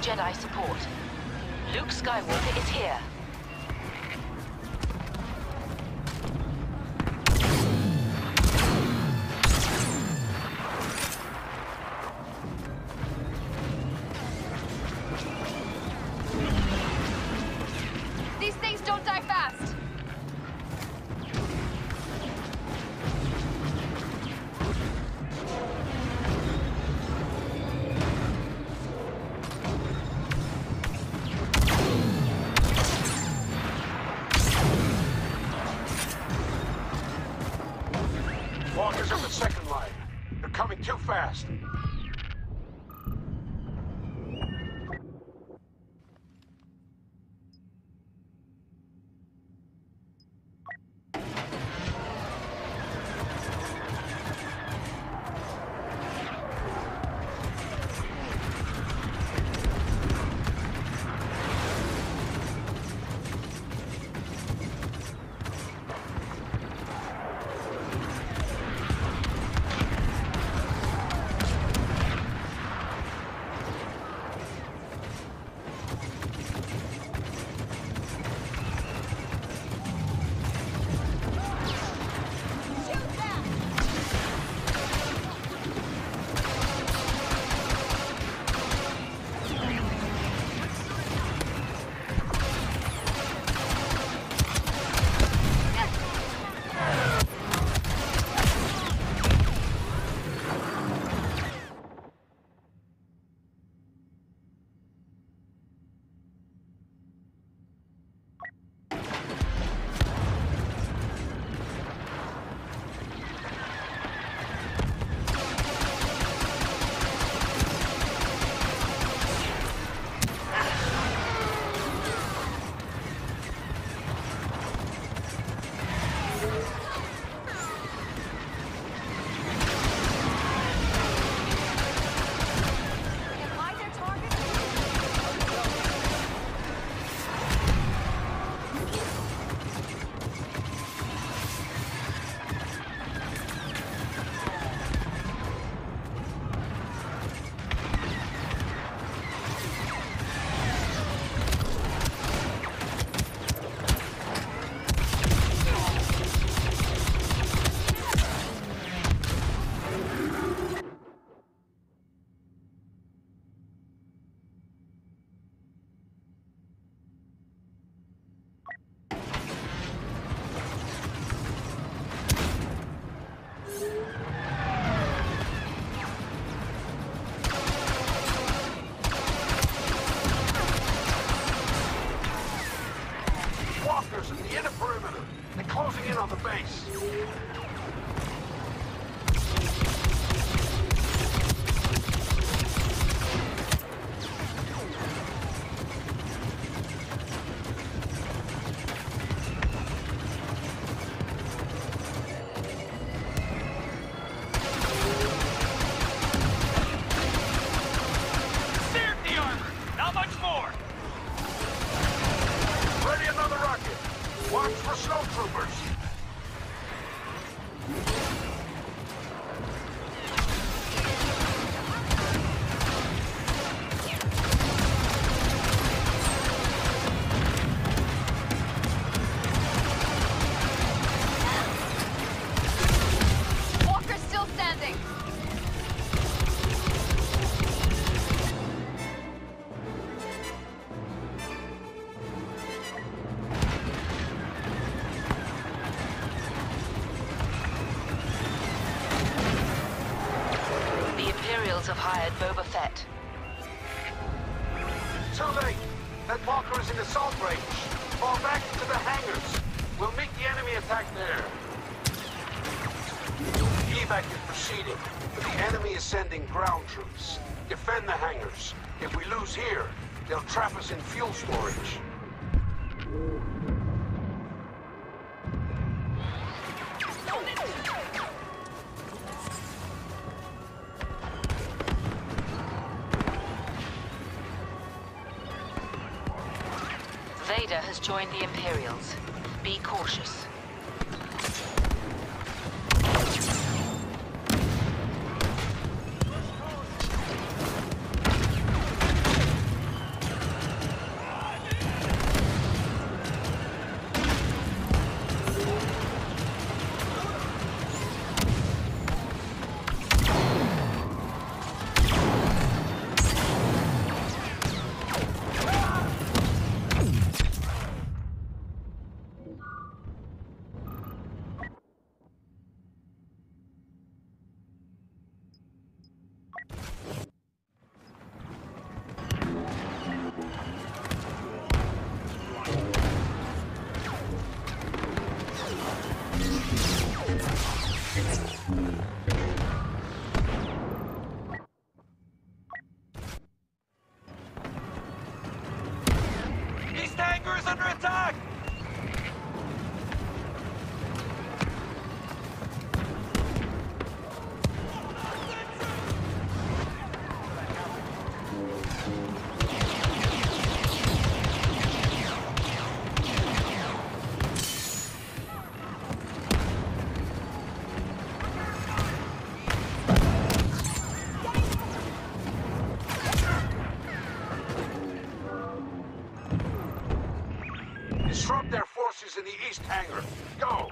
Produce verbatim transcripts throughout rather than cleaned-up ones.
Jedi support. Luke Skywalker is here. These things don't die fast! Walkers up the second line. They're coming too fast. Walkers in the inner perimeter. They're closing in on the base. Watch for snowtroopers! Walker's still standing! Have hired Boba Fett. Too late! That Walker is in assault range. Fall back into the hangars. We'll meet the enemy attack there. Evac is proceeding, but the enemy is sending ground troops. Defend the hangars. If we lose here, they'll trap us in fuel storage. Vader has joined the Imperials. Be cautious. Hangar's under attack! Disrupt their forces in the east hangar. Go!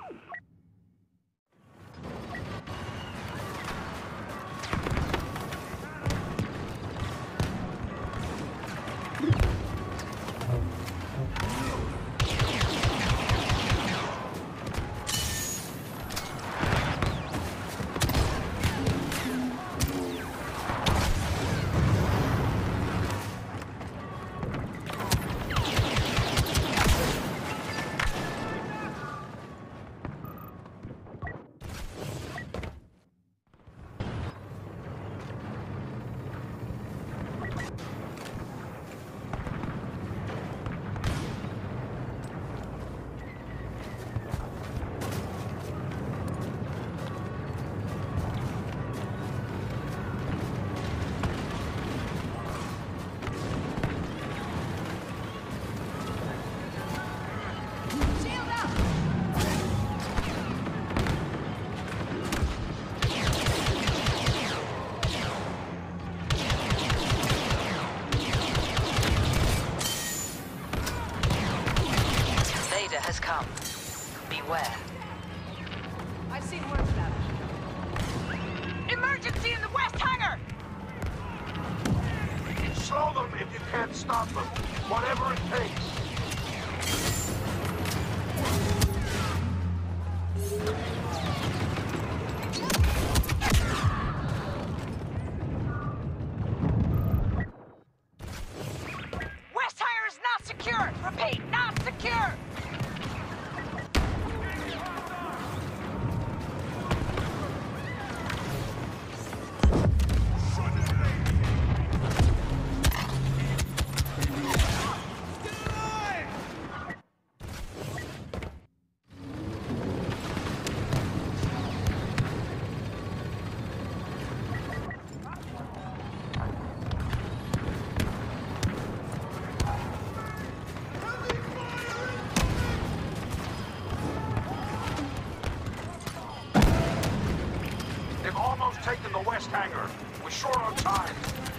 Has come. Beware. I've seen worse damage. Emergency in the west hangar! Slow them if you can't stop them. Whatever it takes. West hangar is not secure! Repeat, not secure! Almost taken the west hangar. We're short on time.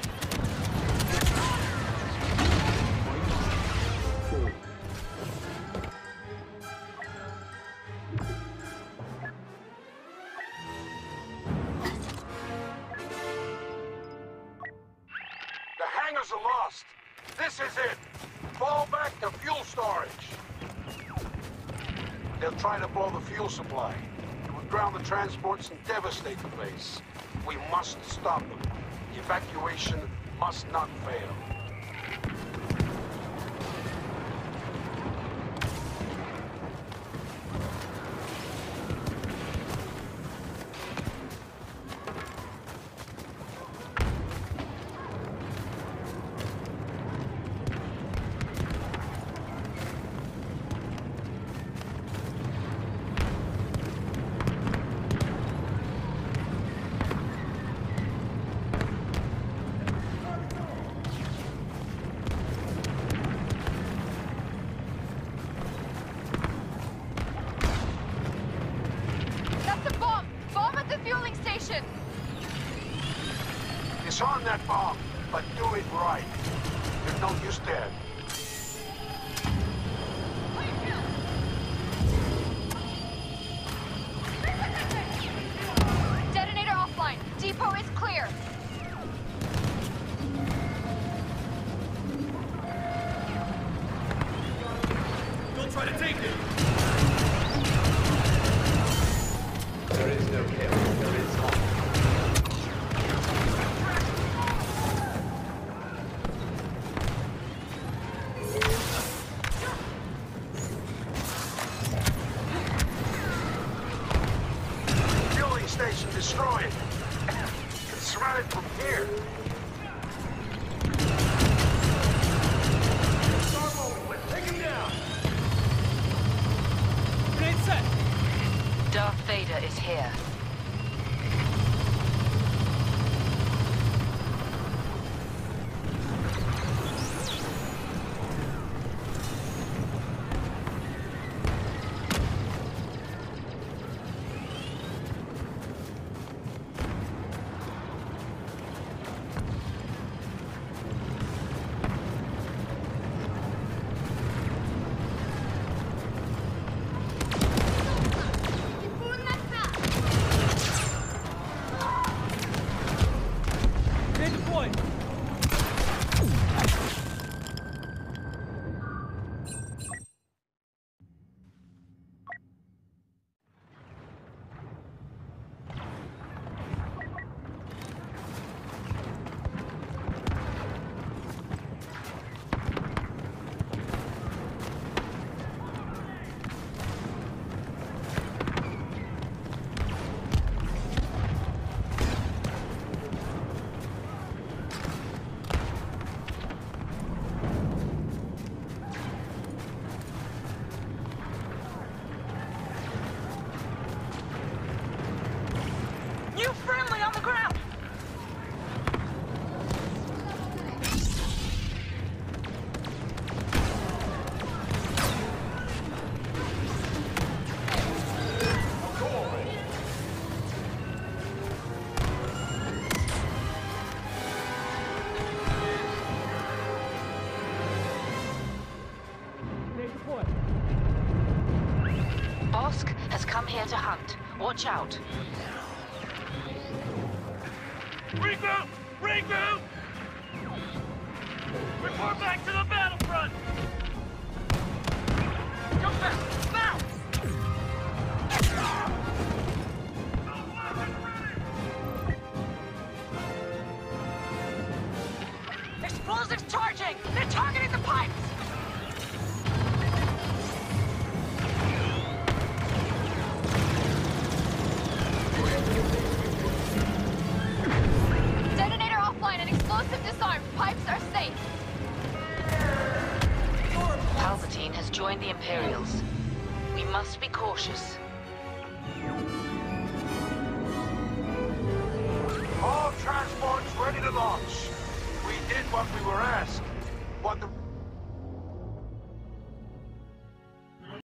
The hangars are lost. This is it. Fall back to fuel storage. They'll try to blow the fuel supply. Ground the transports and devastate the base. We must stop them. The evacuation must not fail. Disarm that bomb, but do it right. There's no use dead. Detonator offline. Depot is clear. Don't try to take it! There is no kill. There is not. point! New friendly on the ground! Bosk has come here to hunt. Watch out. Regroup! Regroup! Report back to the battlefront! Go fast! Now! Explosives charging! They're targeting the pipes! Detonator offline and explosive disarmed. Pipes are safe. Palpatine has joined the Imperials. We must be cautious. All transports ready to launch. We did what we were asked. But the